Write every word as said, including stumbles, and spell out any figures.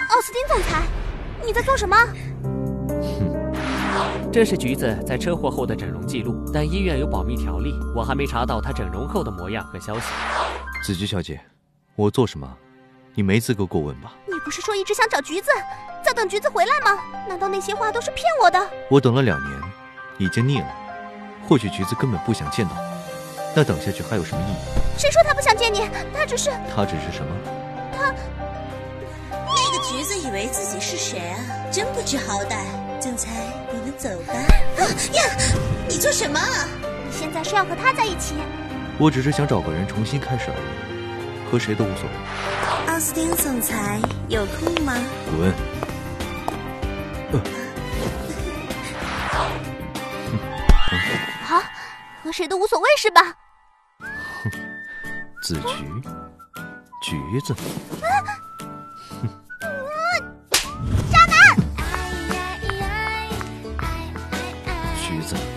奥斯汀总裁，你在做什么？ 哼，这是橘子在车祸后的整容记录，但医院有保密条例，我还没查到她整容后的模样和消息。 子菊小姐，我做什么，你没资格过问吧？ 你不是说一直想找橘子，在等橘子回来吗？难道那些话都是骗我的？ 我等了两年，已经腻了。或许橘子根本不想见到我，那等下去还有什么意义？ 谁说他不想见你？他只是…… 他只是什么？ 他…… 那个橘子以为自己是谁啊？真不知好歹。总裁，我们走吧。啊呀，你做什么？ 你现在是要和他在一起？ 我只是想找个人重新开始而已，和谁都无所谓。 奥斯汀总裁，有空吗？ 滚！呃好，和谁都无所谓是吧？ 哼，子菊，橘子。 渣男！ 橘子。